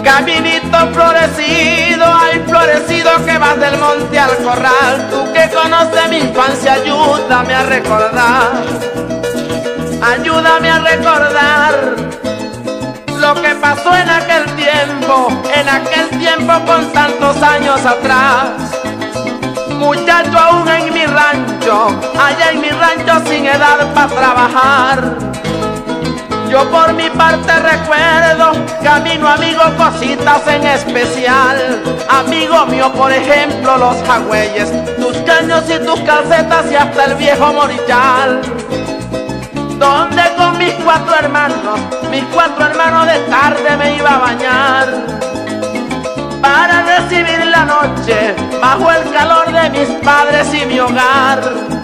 Caminito florecido, ay florecido que vas del monte al corral. Tú que conoces mi infancia, ayúdame a recordar. Ayúdame a recordar lo que pasó en aquel tiempo con tantos años atrás. Muchacho aún en mi rancho, allá en mi rancho sin edad para trabajar. Yo por mi parte recuerdo, camino amigo, cositas en especial. Amigo mío, por ejemplo, los jagüeyes, tus caños y tus calcetas y hasta el viejo morichal. Donde con mis cuatro hermanos de tarde me iba a bañar para recibir la noche bajo el calor de mis padres y mi hogar.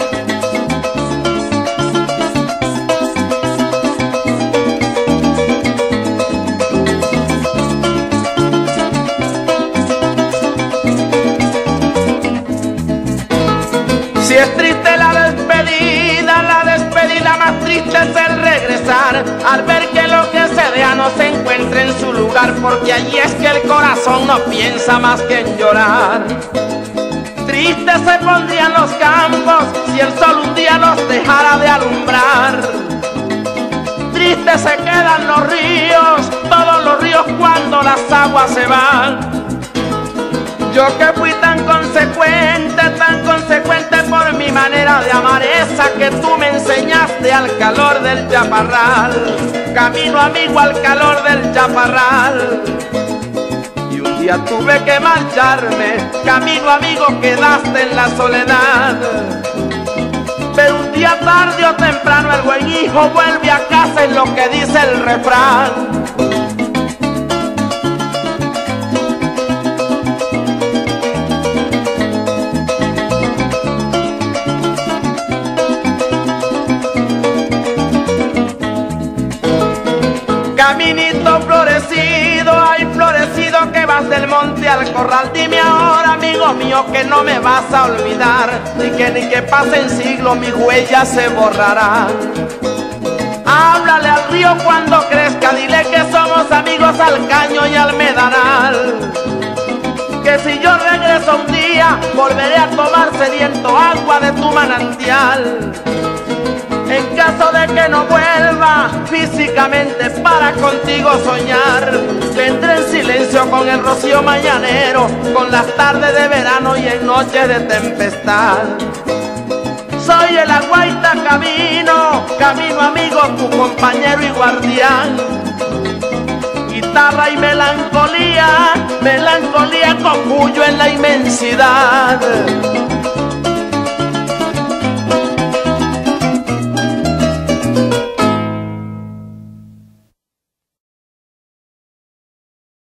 Si es triste la despedida más triste es el regresar, al ver que lo que se deja no se encuentra en su lugar, porque allí es que el corazón no piensa más que en llorar. Triste se pondrían los campos si el sol un día los dejara de alumbrar. Triste se quedan los ríos, todos los ríos cuando las aguas se van. Yo que fui tan consecuente por mi manera de amar, esa que tú me enseñaste al calor del chaparral. Camino amigo al calor del chaparral. Y un día tuve que marcharme, camino amigo quedaste en la soledad. Pero un día tarde o temprano el buen hijo vuelve a casa, es lo que dice el refrán. Caminito florecido, ay florecido que vas del monte al corral. Dime ahora, amigo mío, que no me vas a olvidar, ni que pasen siglos mis huellas se borrarán. Háblale al río cuando crezca, dile que somos amigos al caño y al medanal. Que si yo regreso un día, volveré a tomar sediento agua de tu manantial. En caso de que no vuelva físicamente para contigo soñar, vendré en silencio con el rocío mañanero, con las tardes de verano y en noches de tempestad. Soy el Aguaita camino amigo, tu compañero y guardián. Guitarra y melancolía con puyo en la inmensidad.